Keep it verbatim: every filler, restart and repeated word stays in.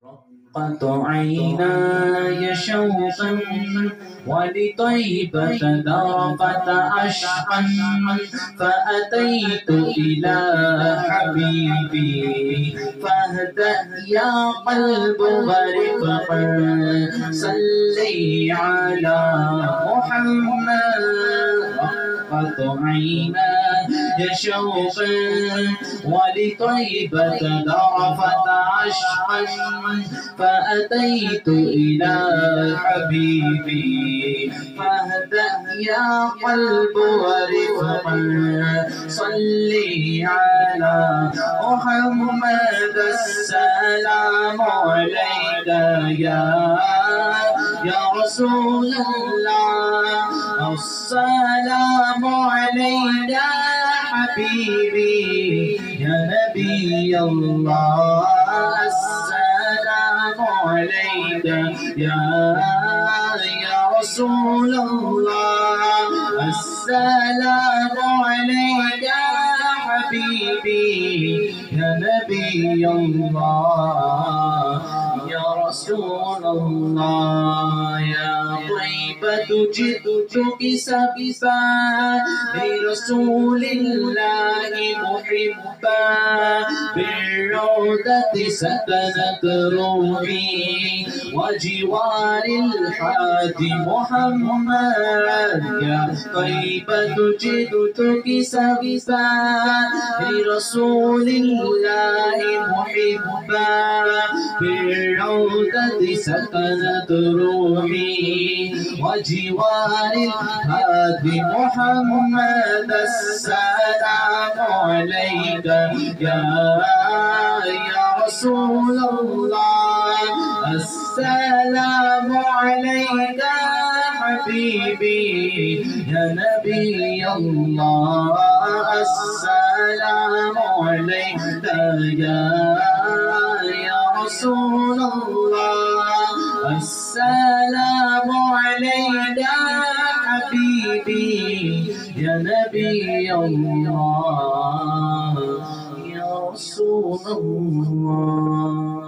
رقت عيناي شوقا ولطيبة ذرفت عشقا فأتيت إلى حبيبي فاهدأ يا قلب ورفقا صلي على محمد. رقت عيناي شوقا ولطيبة ذرفت عشقا فأتيت إلى حبيبي فاهدأ يا قلب ورفقا صلي على محمد. السلام عليك يا يا رسول الله السلام عليك يا حبيبي يا نبي الله السلام عليك يا يا رسول الله السلام عليك يا حبيبي يا نبي الله يا رسول الله. يا طيبة جئتك سببا لرسول الله محبا بالروضة سكنت روحي وجوار الحادي محمد. يا طيبة جئتك سببا لرسول الله محبا بالروضة سكنت روحي وجوار الهادي محمد. السلام عليك يا يا رسول الله السلام عليك يا حبيبي يا نبي الله السلام عليك يا يا رسول الله السلام عليك يا حبيبي يا نبي الله يا رسول الله.